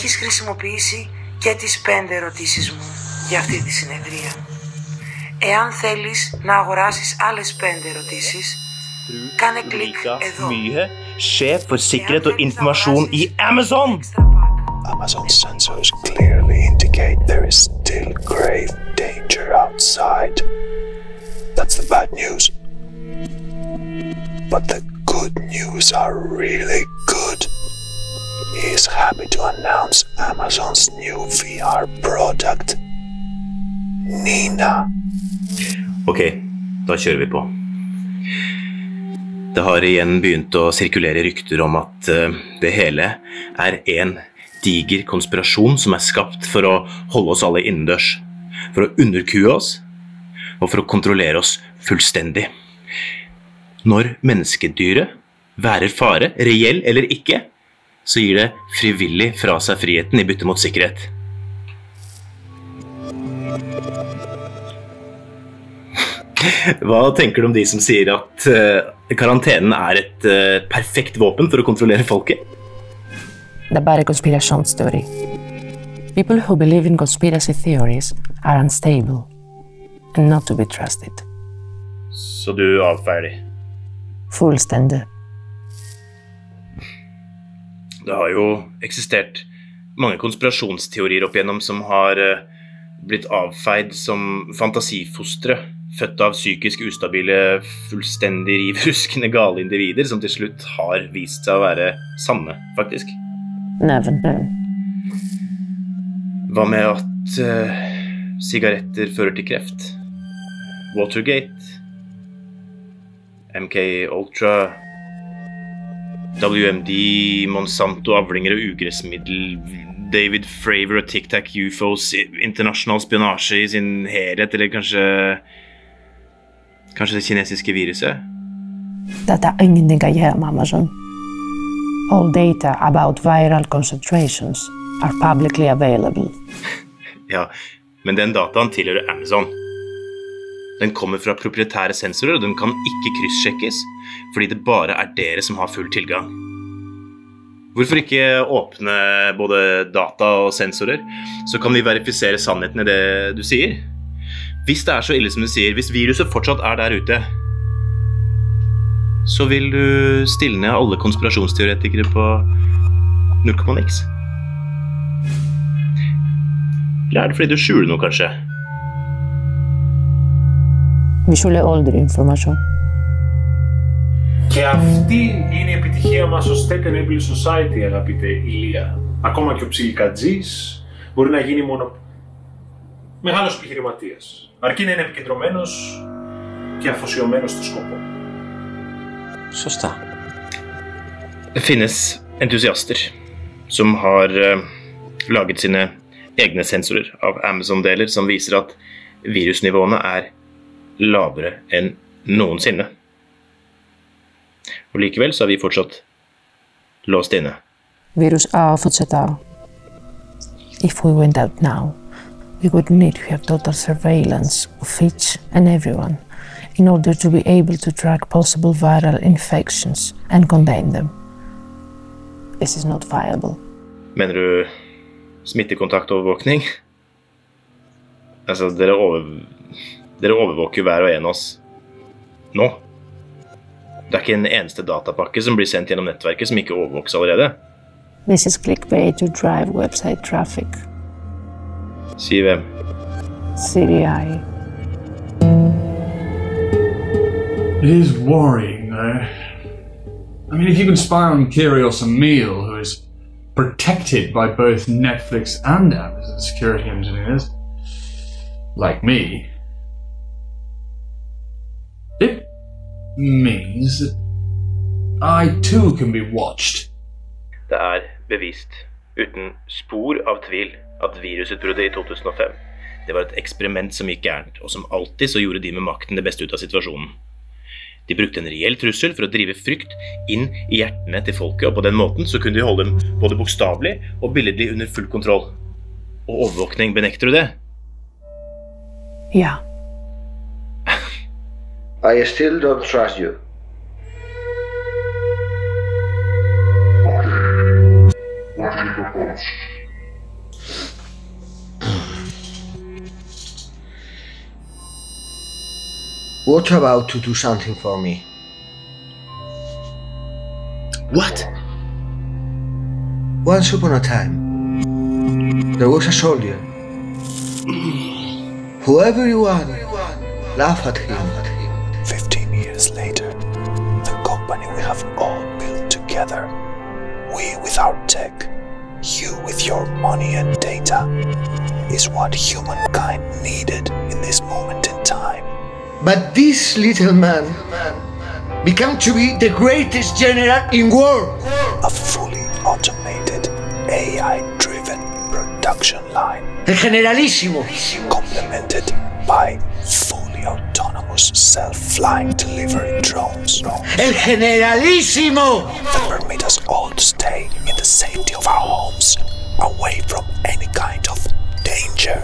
Έχεις χρησιμοποιήσει και τις 5 ερωτήσεις μου για αυτή τη συνεδρία. Εάν θέλεις να αγοράσεις άλλες 5 ερωτήσεις, kάνε klikk εδώ. Mühe, sjef for sikkerhet og informasjon i Amazon! Amazon's sensors clearly indicate there is still grave danger outside. That's the bad news. But the good news are really good. He is happy to announce Amazon's new VR product, Nina. Ok, da kjører vi på. Det har igjen begynt å sirkulere rykter om at det hele en diger konspirasjon som skapt for å holde oss alle innendørs, for å underkue oss og for å kontrollere oss fullstendig. Når menneskedyret værer fare, reell eller ikke, så gir det frivillig fra seg friheten i bytte mot sikkerhet. Hva tenker du om de som sier at karantenen et perfekt våpen for å kontrollere folket? Det bare konspirasjonsteori. People who believe in conspiracy theories are unstable and not to be trusted. Så du avfeier de? Fullstendig. Det har jo eksistert mange konspirasjonsteorier opp igjennom som har blitt avfeid som fantasifostre, født av psykisk ustabile, fullstendig rivruskende gale individer som til slutt har vist seg å være sanne, faktisk. Never. Hva med at sigaretter fører til kreft? Watergate, MK Ultra, WMD, Monsanto, avlinger og ugressmiddel, David Fravor og Tic Tac UFOs, internasjonal spionasje i sin helhet, eller kanskje det kinesiske viruset? Dette ingenting å gjøre med Amazon. All data about viral concentrations are publicly available. Ja, men den dataen tilhører Amazon. Den kommer fra proprietære sensorer, og den kan ikke kryssjekkes, fordi det bare dere som har full tilgang. Hvorfor ikke åpne både data og sensorer, så kan vi verifisere sannheten i det du sier? Hvis det så ille som du sier, hvis viruset fortsatt der ute, så vil du stille ned alle konspirasjonsteoretikere på 0,x. Eller det fordi du skjuler noe, kanskje? Vi skjuler aldri informasjon. Και αυτή είναι η επιτυχία μας ως Tech Enable Society, αγαπητέ Ηλία. Ακόμα και ο ψιλικατζής μπορεί να γίνει μόνο μεγάλος επιχειρηματίας. Αρκεί να είναι επικεντρωμένος και αφοσιωμένος στο σκοπό. Σωστά. Det finnes entusiaster som har laget sine egne sensorer av Amazon-deler som viser at virusnivåene lavere enn noensinne. Og likevel så har vi fortsatt låst inne. Virus fortsetter. If we went out now, we would need to have total surveillance of each and everyone in order to be able to track possible viral infections and contain them. This is not viable. Mener du smittekontaktovervåkning? Altså, dere overvåker jo hver og en av oss nå. Det ikke en eneste datapakke som blir sendt gjennom nettverket som ikke overvåkes allerede. This is clickbait to drive website traffic. Si hvem? CDI. It is worrying, though. I mean, if you can spy on Kyrios and Emil, who is protected by both Netflix and Amazon security engineers, like me, it means that I too can be watched. Det bevist, uten spor av tvil, at virusutbruddet i 2005, det var et eksperiment som gikk gærent, og som alltid så gjorde de med makten det beste ut av situasjonen. De brukte en reell trussel for å drive frykt inn i hjertene til folket, og på den måten så kunne de holde dem både bokstavelig og billedlig under full kontroll. Og overvåkning, benekter du det? Ja. I still don't trust you. What do you propose? What about to do something for me? What? Once upon a time, there was a soldier. Whoever you are, laugh at him. 15 years later, the company we have all built together, we with our tech, you with your money and data, is what humankind needed in this moment in time. But this little man became to be the greatest general in war. A fully automated, AI-driven production line. El Generalissimo. Complemented by fully autonomous self-flying delivery drones. El Generalissimo! That permit us all to stay in the safety of our homes, away from any kind of danger.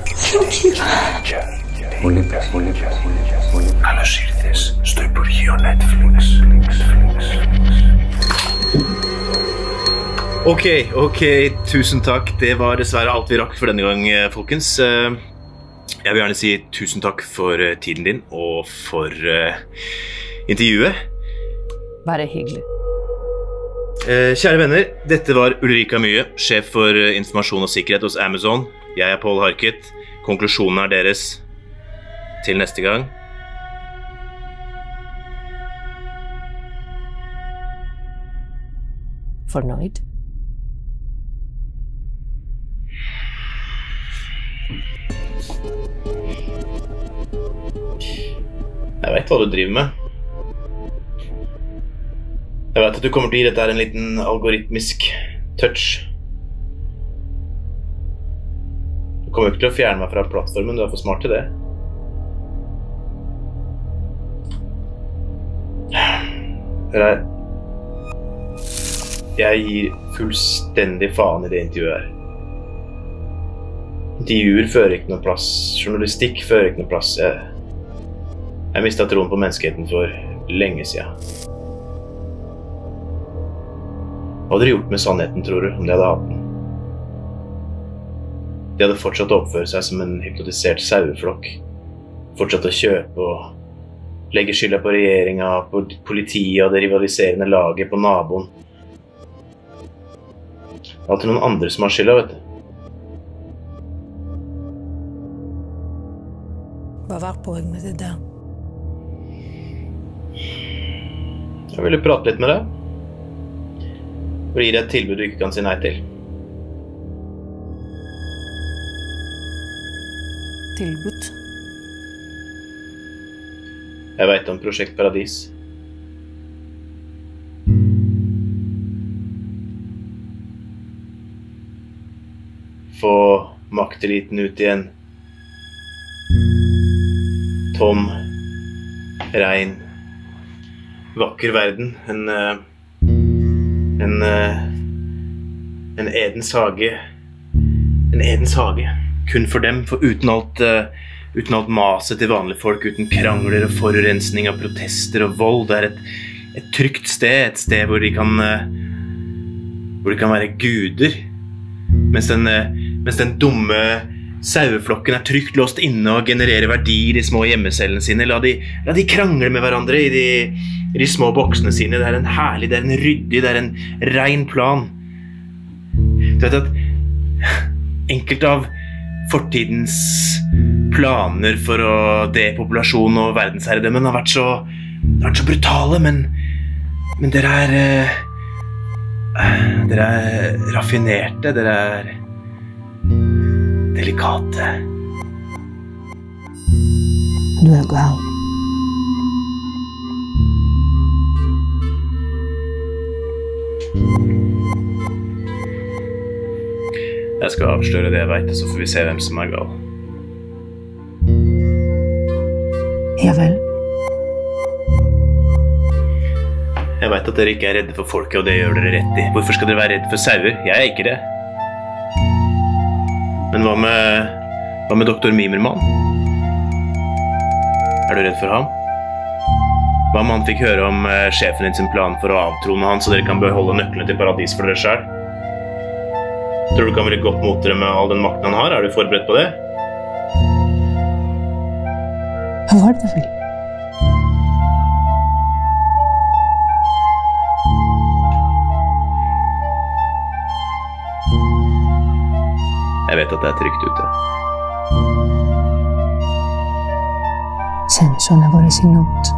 Καλώς ήρθες στο Υπουργείο Netflix. Ok, tusen takk. Det var dessverre alt vi rakk for denne gang, folkens. Jeg vil gjerne si tusen takk for tiden din og for intervjuet. Bare hyggelig. Kjære venner, dette var Ulrika Mühe, sjef for informasjon og sikkerhet hos Amazon. Jeg er Harket. Konklusjonen er deres. Til neste gang. Fornøyd? Jeg vet hva du driver med. Jeg vet at du kommer til å gi dette her en liten algoritmisk touch. Du kommer ikke til å fjerne meg fra plattformen, du er for smart til det. Hør, jeg gir fullstendig faen i det intervjuet her. Intervjuer fører ikke noe plass, journalistikk fører ikke noe plass. Jeg mistet troen på menneskeheten for lenge siden. Hva hadde de gjort med sannheten, tror du, om de hadde hatt den? De hadde fortsatt å oppføre seg som en hypnotisert saueflokk. Fortsatt å kjøpe og legge skylda på regjeringen, på politiet og det rivaliserende laget, på naboen. Det er alltid noen andre som har skylda, vet du. Hva var poenget med det der? Jeg ville prate litt med deg. Og gi deg et tilbud du ikke kan si nei til. Tilbud? Jeg vet om Prosjekt Paradis. Få makteliten ut i en tom, rein, vakker verden. En Edens hage. En Edens hage. Kun for dem, for uten alt maset til vanlige folk, uten krangler og forurensning av protester og vold. Det er et trygt sted, et sted hvor de kan være guder. Mens den dumme saueflokken er trygt låst inne og genererer verdier i små hjemmecellene sine. La de krangle med hverandre i de små boksene sine. Det er en herlig, det er en ryddig, det er en ren plan. Du vet at enkelte av fortidens planer for depopulasjon og verdensherredømmen har vært så brutale, men dere er raffinerte, dere er delikate. Du er gal. Jeg skal avsløre det jeg vet, så får vi se hvem som er gal. Ja vel. Jeg vet at dere ikke er redde for folket, og det gjør dere rett i. Hvorfor skal dere være redde for sauer? Jeg er ikke det. Men hva med doktor Mimermann? Er du redd for ham? Hva om han fikk høre om sjefen din sin plan for å avtrone han, så dere kan beholde nøklene til paradis for dere selv? Tror du kan være godt mot dere med all den makten han har? Er du forberedt på det? Hva var det vel? vet at det trygt ute. Senso να μπορέσει νότ.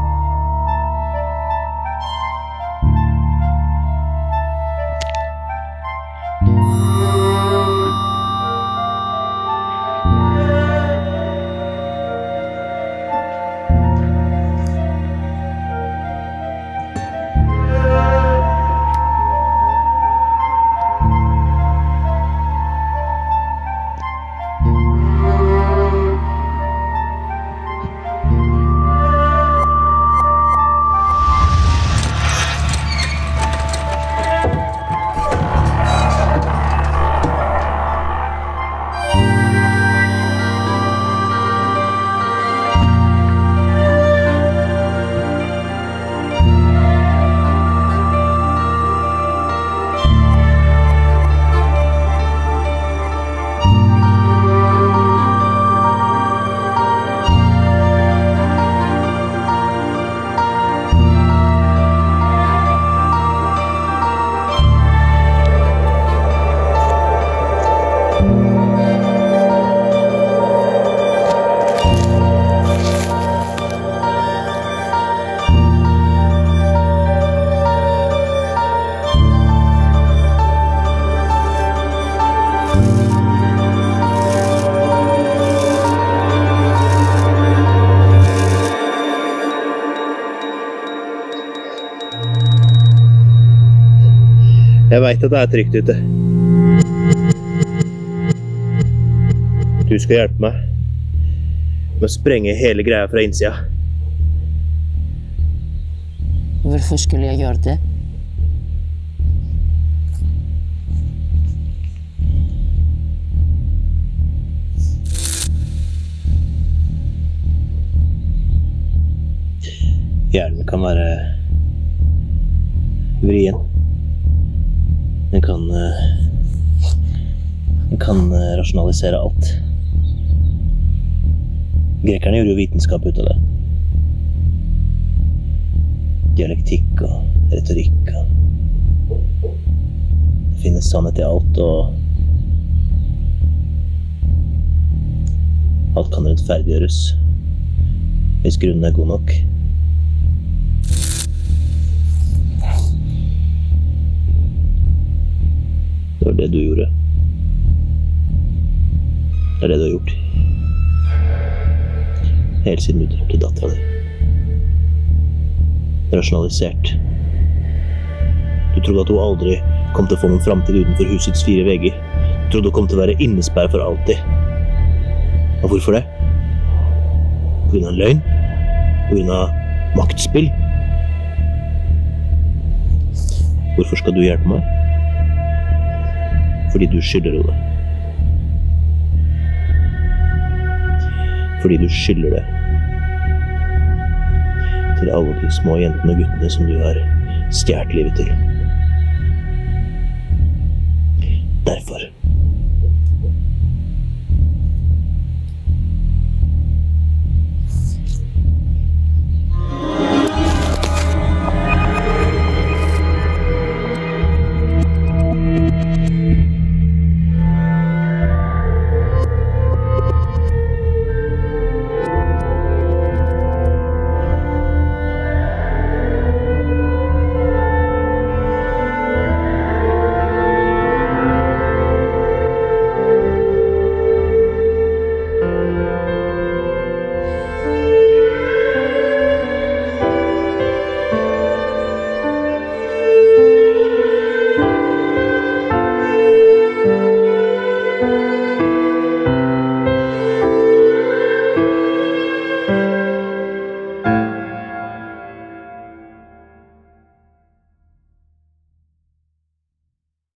Jeg vet at det trygt ute. Du skal hjelpe meg med å sprenge hele greia fra innsida. Hvorfor skulle jeg gjøre det? Hjernen kan være vrien. Den kan rasjonalisere alt. Grekerne gjorde jo vitenskap ut av det. Dialektikk og retorikk. Det finnes sannhet i alt, og alt kan rettferdiggjøres hvis grunnen er god nok. Det var det du gjorde. Det er det du har gjort. Helt siden du drepte datteren din. Rasjonalisert. Du trodde at hun aldri kom til å få noen fremtid utenfor husets 4 vegger. Du trodde hun kom til å være innesperret for alltid. Og hvorfor det? På grunn av løgn? På grunn av maktspill? Hvorfor skal du hjelpe meg? Fordi du skylder henne det. Fordi du skylder det til alle de små jentene og guttene som du har stjert livet til. Derfor.